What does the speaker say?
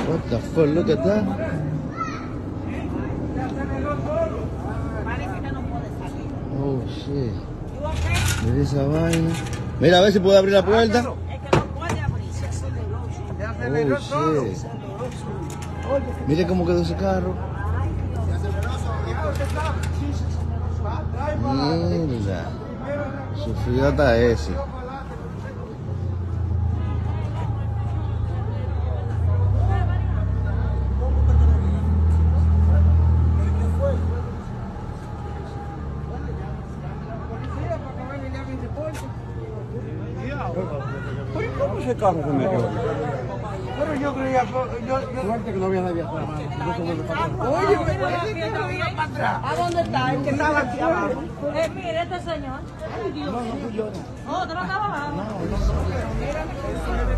What the fuck, look at that. Oh shit. Mira esa vaina. Mira a ver si puede abrir la puerta. Es que no puede abrirse. Oh shit. Mire cómo quedó ese carro. Mierda. Sufrió hasta ese. ¿Cómo ese carro se metió? Pero yo creía, suerte que no había nadie atrás. Oye, ¿A dónde está? El que estaba aquí abajo. Mire, este señor. Ay, Dios. no fui yo. Oh, ¿tú no estabas abajo? No.